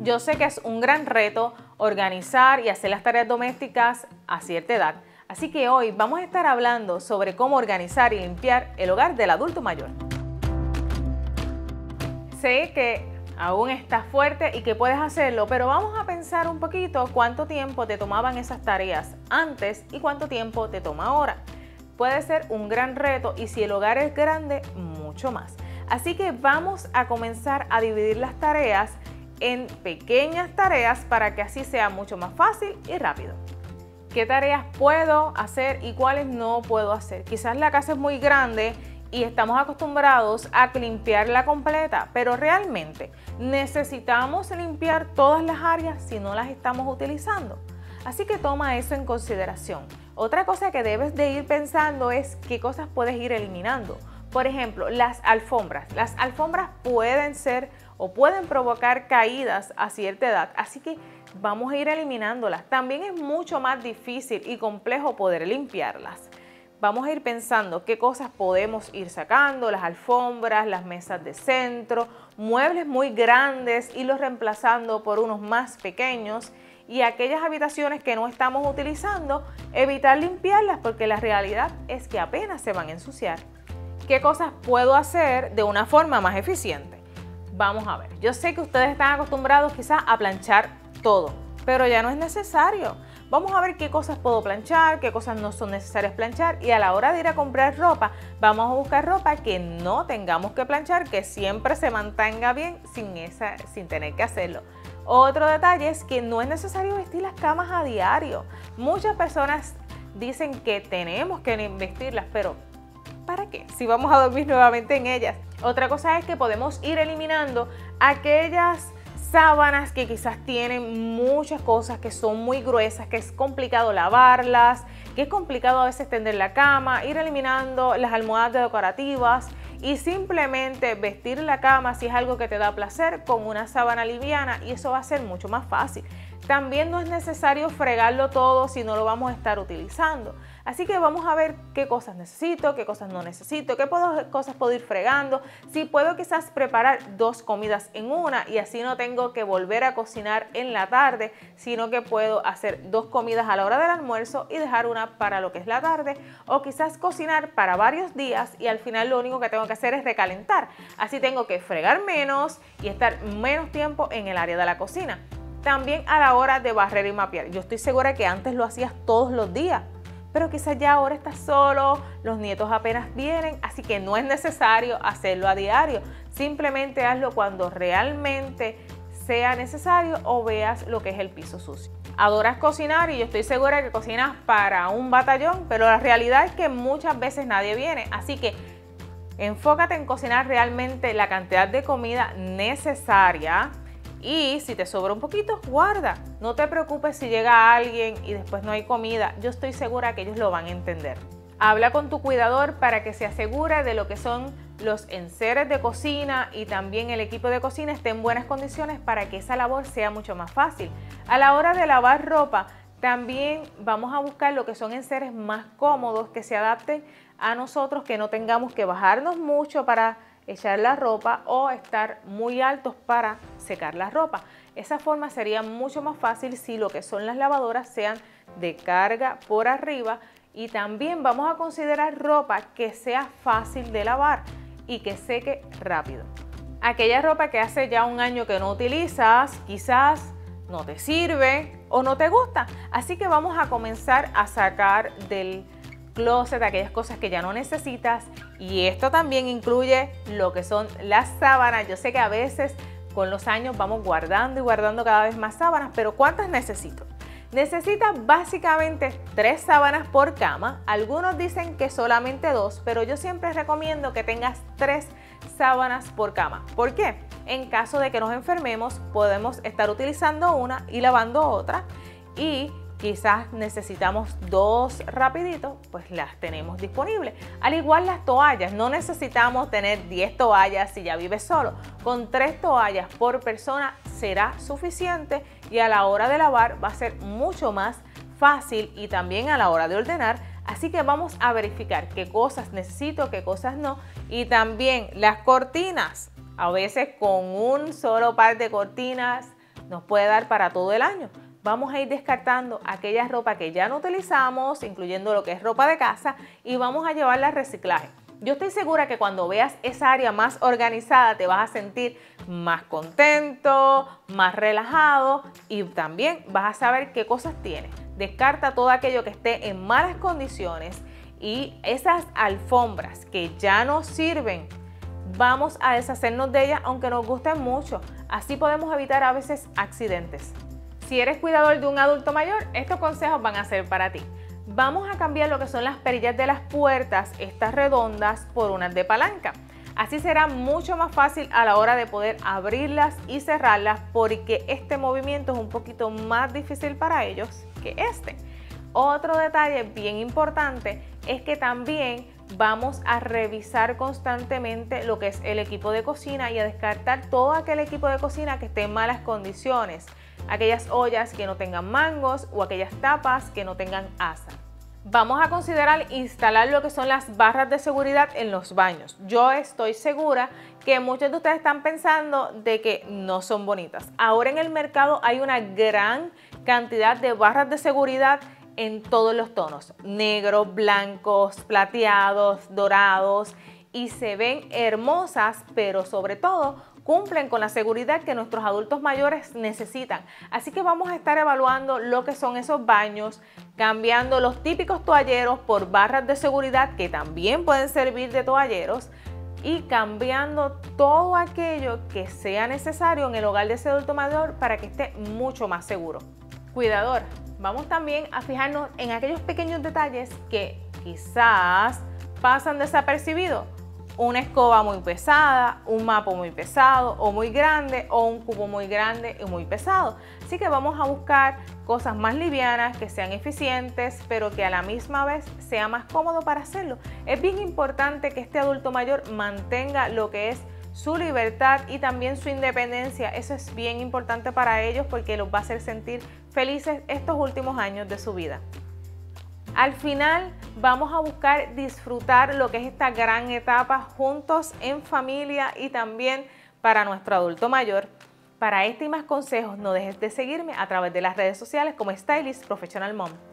Yo sé que es un gran reto organizar y hacer las tareas domésticas a cierta edad, así que hoy vamos a estar hablando sobre cómo organizar y limpiar el hogar del adulto mayor. Sé que aún estás fuerte y que puedes hacerlo, pero vamos a pensar un poquito cuánto tiempo te tomaban esas tareas antes y cuánto tiempo te toma ahora. Puede ser un gran reto y si el hogar es grande, mucho más. Así que vamos a comenzar a dividir las tareas en pequeñas tareas para que así sea mucho más fácil y rápido. ¿Qué tareas puedo hacer y cuáles no puedo hacer? Quizás la casa es muy grande y estamos acostumbrados a limpiarla completa, pero realmente necesitamos limpiar todas las áreas si no las estamos utilizando. Así que toma eso en consideración. Otra cosa que debes de ir pensando es qué cosas puedes ir eliminando. Por ejemplo, las alfombras. Las alfombras pueden ser o pueden provocar caídas a cierta edad, así que vamos a ir eliminándolas. También es mucho más difícil y complejo poder limpiarlas. Vamos a ir pensando qué cosas podemos ir sacando, las alfombras, las mesas de centro, muebles muy grandes, irlos reemplazando por unos más pequeños y aquellas habitaciones que no estamos utilizando, evitar limpiarlas porque la realidad es que apenas se van a ensuciar. ¿Qué cosas puedo hacer de una forma más eficiente? Vamos a ver, yo sé que ustedes están acostumbrados quizás a planchar todo, pero ya no es necesario. Vamos a ver qué cosas puedo planchar, qué cosas no son necesarias planchar y a la hora de ir a comprar ropa, vamos a buscar ropa que no tengamos que planchar, que siempre se mantenga bien sin tener que hacerlo. Otro detalle es que no es necesario vestir las camas a diario. Muchas personas dicen que tenemos que vestirlas, pero ¿para qué? Si vamos a dormir nuevamente en ellas. Otra cosa es que podemos ir eliminando aquellas sábanas que quizás tienen muchas cosas que son muy gruesas, que es complicado lavarlas, que es complicado a veces tender la cama, ir eliminando las almohadas decorativas y simplemente vestir la cama si es algo que te da placer con una sábana liviana y eso va a ser mucho más fácil. También no es necesario fregarlo todo si no lo vamos a estar utilizando. Así que vamos a ver qué cosas necesito, qué cosas no necesito, qué cosas puedo ir fregando. Si puedo quizás preparar dos comidas en una y así no tengo que volver a cocinar en la tarde, sino que puedo hacer dos comidas a la hora del almuerzo y dejar una para lo que es la tarde. O quizás cocinar para varios días y al final lo único que tengo que hacer es recalentar. Así tengo que fregar menos y estar menos tiempo en el área de la cocina. También a la hora de barrer y mapear. Yo estoy segura que antes lo hacías todos los días, pero quizás ya ahora estás solo, los nietos apenas vienen, así que no es necesario hacerlo a diario. Simplemente hazlo cuando realmente sea necesario o veas lo que es el piso sucio. Adoras cocinar y yo estoy segura que cocinas para un batallón, pero la realidad es que muchas veces nadie viene, así que enfócate en cocinar realmente la cantidad de comida necesaria. Y si te sobra un poquito, guarda. No te preocupes si llega alguien y después no hay comida. Yo estoy segura que ellos lo van a entender. Habla con tu cuidador para que se asegure de lo que son los enseres de cocina y también el equipo de cocina esté en buenas condiciones para que esa labor sea mucho más fácil. A la hora de lavar ropa, también vamos a buscar lo que son enseres más cómodos que se adapten a nosotros, que no tengamos que bajarnos mucho para echar la ropa o estar muy altos para secar la ropa. Esa forma sería mucho más fácil si lo que son las lavadoras sean de carga por arriba y también vamos a considerar ropa que sea fácil de lavar y que seque rápido. Aquella ropa que hace ya un año que no utilizas, quizás no te sirve o no te gusta, así que vamos a comenzar a sacar del closet aquellas cosas que ya no necesitas y esto también incluye lo que son las sábanas. Yo sé que a veces con los años vamos guardando y guardando cada vez más sábanas, pero ¿cuántas necesito? Necesitas básicamente 3 sábanas por cama. Algunos dicen que solamente 2, pero yo siempre recomiendo que tengas 3 sábanas por cama. ¿Por qué? En caso de que nos enfermemos, podemos estar utilizando una y lavando otra y quizás necesitamos 2 rapidito, pues las tenemos disponibles. Al igual las toallas, no necesitamos tener 10 toallas si ya vives solo. Con 3 toallas por persona será suficiente y a la hora de lavar va a ser mucho más fácil y también a la hora de ordenar. Así que vamos a verificar qué cosas necesito, qué cosas no. Y también las cortinas. A veces con un solo par de cortinas nos puede dar para todo el año. Vamos a ir descartando aquella ropa que ya no utilizamos, incluyendo lo que es ropa de casa, y vamos a llevarla al reciclaje. Yo estoy segura que cuando veas esa área más organizada te vas a sentir más contento, más relajado y también vas a saber qué cosas tienes. Descarta todo aquello que esté en malas condiciones y esas alfombras que ya no sirven, vamos a deshacernos de ellas aunque nos gusten mucho. Así podemos evitar a veces accidentes. Si eres cuidador de un adulto mayor, estos consejos van a ser para ti. Vamos a cambiar lo que son las perillas de las puertas, estas redondas, por unas de palanca. Así será mucho más fácil a la hora de poder abrirlas y cerrarlas porque este movimiento es un poquito más difícil para ellos que este. Otro detalle bien importante es que también vamos a revisar constantemente lo que es el equipo de cocina y a descartar todo aquel equipo de cocina que esté en malas condiciones. Aquellas ollas que no tengan mangos o aquellas tapas que no tengan asa. Vamos a considerar instalar lo que son las barras de seguridad en los baños. Yo estoy segura que muchos de ustedes están pensando de que no son bonitas. Ahora en el mercado hay una gran cantidad de barras de seguridad en todos los tonos, negros, blancos, plateados, dorados, y se ven hermosas, pero sobre todo cumplen con la seguridad que nuestros adultos mayores necesitan. Así que vamos a estar evaluando lo que son esos baños, cambiando los típicos toalleros por barras de seguridad que también pueden servir de toalleros y cambiando todo aquello que sea necesario en el hogar de ese adulto mayor para que esté mucho más seguro. Cuidador, vamos también a fijarnos en aquellos pequeños detalles que quizás pasan desapercibidos. Una escoba muy pesada, un mapa muy pesado o muy grande, o un cubo muy grande y muy pesado. Así que vamos a buscar cosas más livianas, que sean eficientes, pero que a la misma vez sea más cómodo para hacerlo. Es bien importante que este adulto mayor mantenga lo que es su libertad y también su independencia. Eso es bien importante para ellos porque los va a hacer sentir felices estos últimos años de su vida. Al final vamos a buscar disfrutar lo que es esta gran etapa juntos en familia y también para nuestro adulto mayor. Para este y más consejos no dejes de seguirme a través de las redes sociales como Stylist Professional Mom.